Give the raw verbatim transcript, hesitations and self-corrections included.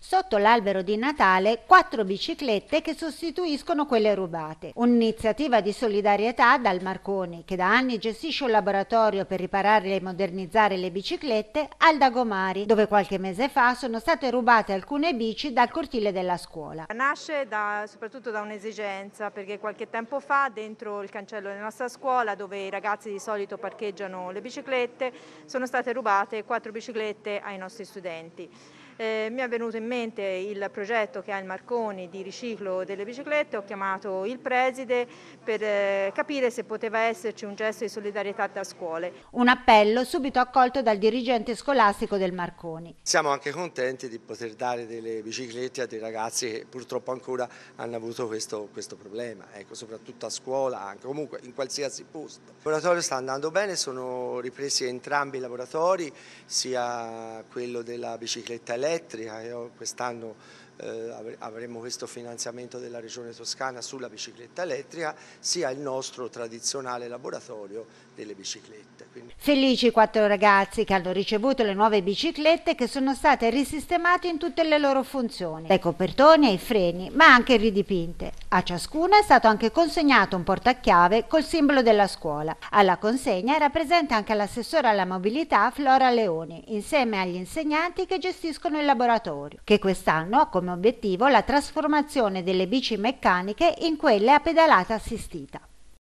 Sotto l'albero di Natale quattro biciclette che sostituiscono quelle rubate. Un'iniziativa di solidarietà dal Marconi, che da anni gestisce un laboratorio per riparare e modernizzare le biciclette, al Dagomari, dove qualche mese fa sono state rubate alcune bici dal cortile della scuola. Nasce da, soprattutto da un'esigenza, perché qualche tempo fa dentro il cancello della nostra scuola, dove i ragazzi di solito parcheggiano le biciclette, sono state rubate quattro biciclette ai nostri studenti. Eh, mi è venuto in mente il progetto che ha il Marconi di riciclo delle biciclette, ho chiamato il preside per eh, capire se poteva esserci un gesto di solidarietà da scuole. Un appello subito accolto dal dirigente scolastico del Marconi. Siamo anche contenti di poter dare delle biciclette a dei ragazzi che purtroppo ancora hanno avuto questo, questo problema, ecco, soprattutto a scuola, anche comunque in qualsiasi posto. Il laboratorio sta andando bene, sono ripresi entrambi i laboratori, sia quello della bicicletta elettrica. Io quest'anno eh, avremo questo finanziamento della Regione Toscana sulla bicicletta elettrica, sia il nostro tradizionale laboratorio delle biciclette. Quindi... Felici i quattro ragazzi che hanno ricevuto le nuove biciclette, che sono state risistemate in tutte le loro funzioni, dai copertoni ai freni, ma anche ridipinte. A ciascuna è stato anche consegnato un portachiave col simbolo della scuola. Alla consegna era presente anche l'assessora alla mobilità Flora Leoni, insieme agli insegnanti che gestiscono il laboratorio, che quest'anno ha come obiettivo la trasformazione delle bici meccaniche in quelle a pedalata assistita.